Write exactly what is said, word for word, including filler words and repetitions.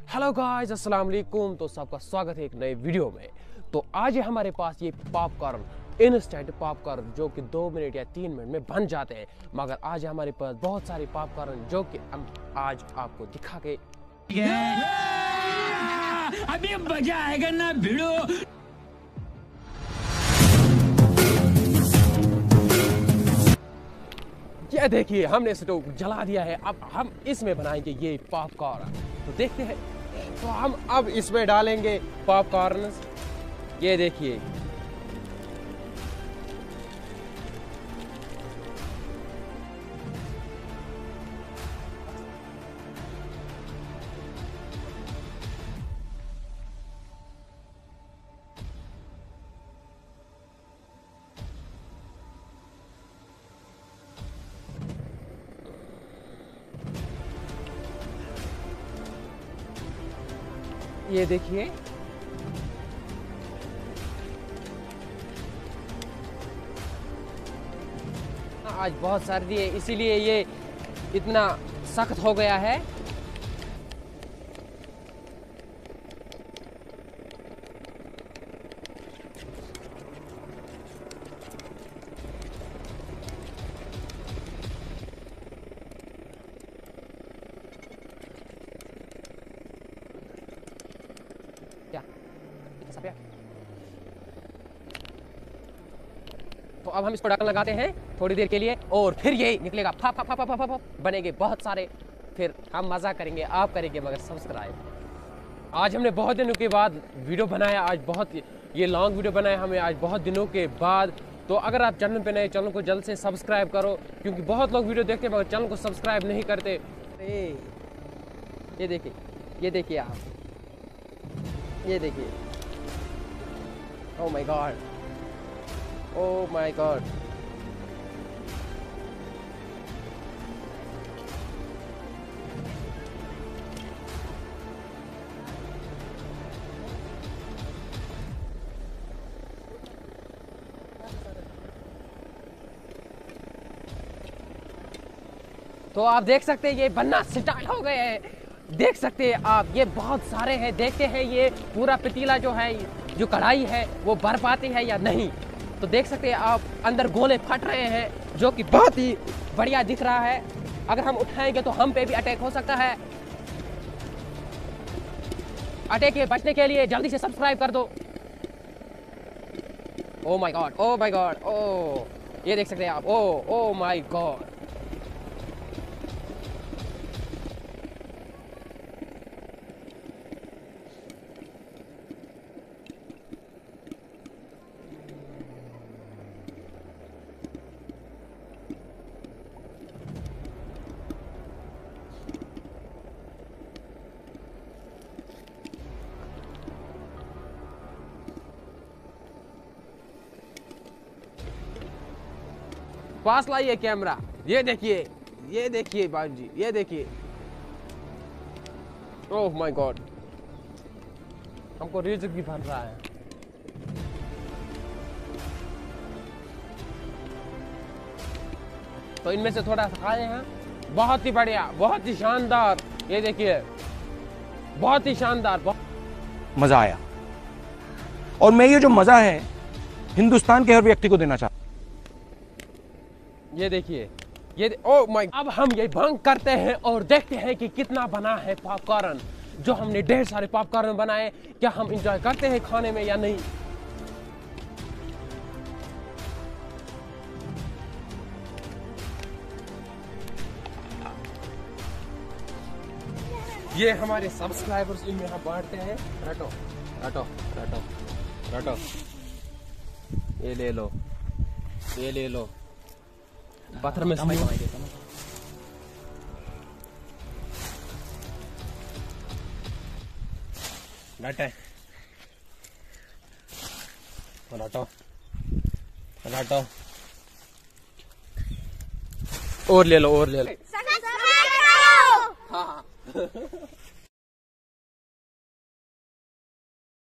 Hello guys, अस्सलाम वालेकुम। तो सबका स्वागत है एक नए वीडियो में। तो आज है हमारे पास ये पॉपकॉर्न, इंस्टेंट पॉपकॉर्न जो कि दो मिनट या तीन मिनट में बन जाते हैं। मगर आज है हमारे पास बहुत सारे पॉपकॉर्न जो कि हम आज आपको दिखा के अभी मजा आएगा ना भिड़ो। ये देखिए, हमने स्टोव जला दिया है। अब हम इसमें बनाएंगे ये पॉपकॉर्न। तो देखते हैं। तो हम अब इसमें डालेंगे पॉपकॉर्न। ये देखिए, ये देखिए, आज बहुत सर्दी है इसीलिए ये इतना सख्त हो गया है। क्या क्या तो अब हम इसको ढक्कन लगाते हैं थोड़ी देर के लिए और फिर ये निकलेगा फा फा फा फा फा फा बनेंगे बहुत सारे। फिर हम मजा करेंगे, आप करेंगे मगर सब्सक्राइब। आज हमने बहुत दिनों के बाद वीडियो बनाया, आज बहुत ये लॉन्ग वीडियो बनाया हमें आज बहुत दिनों के बाद। तो अगर आप चैनल पे नए, चैनल को जल्द से सब्सक्राइब करो क्योंकि बहुत लोग वीडियो देखते हैं मगर चैनल को सब्सक्राइब नहीं करते। ये देखिए, ये देखिए आप, ये देखिए। Oh my god, oh my god. तो आप देख सकते हैं ये बनना स्टार्ट हो गए हैं। देख सकते हैं आप, ये बहुत सारे हैं। देखते हैं ये पूरा पतीला जो है, जो कढ़ाई है वो भर पाती है या नहीं। तो देख सकते हैं आप, अंदर गोले फट रहे हैं जो कि बहुत ही बढ़िया दिख रहा है। अगर हम उठाएंगे तो हम पे भी अटैक हो सकता है। अटैक से बचने के लिए जल्दी से सब्सक्राइब कर दो। Oh my god, oh my god, oh ये देख सकते हैं आप, ओ ओ माय गॉड। पास लाइए कैमरा। ये देखिए, ये देखिए बाजी, ये देखिए। ओह माय गॉड, हमको रिज्क भी बन रहा है। तो इनमें से थोड़ा सा खाए हैं। बहुत ही बढ़िया, बहुत ही शानदार। ये देखिए, बहुत ही शानदार, बहुत मजा आया। और मैं ये जो मजा है हिंदुस्तान के हर व्यक्ति को देना चाहता हूं। ये देखिए, ये ओ माय। अब हम ये बंक करते हैं और देखते हैं कि कितना बना है पॉपकॉर्न। जो हमने ढेर सारे पॉपकॉर्न बनाए, क्या हम एंजॉय करते हैं खाने में या नहीं। ये हमारे सब्सक्राइबर्स इनमें हम बांटते हैं। रटो रटो रटो रटो, ये ले लो, ये ले लो। पत्थर में डाटे लाटो लाटो, और ले लो, और ले लो। हाँ हाँ